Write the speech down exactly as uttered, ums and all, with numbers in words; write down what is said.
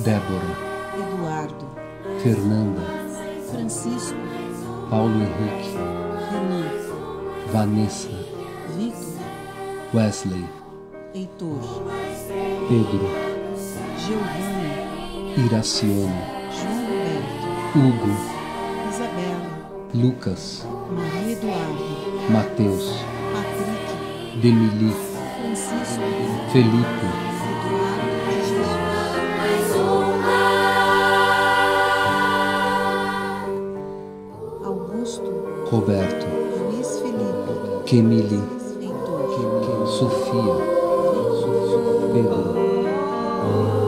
Débora, Eduardo, Fernanda, Francisco, Paulo Henrique, Renan, Vanessa, Victor, Wesley, Heitor, Pedro, Giovanni, Iracione, João Roberto, Hugo, Isabela, Lucas, Maria Eduardo, Mateus, Patrick, Demili, Francisco, Felipe, Eduardo de Jesus, Augusto, Roberto, Luiz Felipe, Kemili, Heitor, Sofia, Pedro,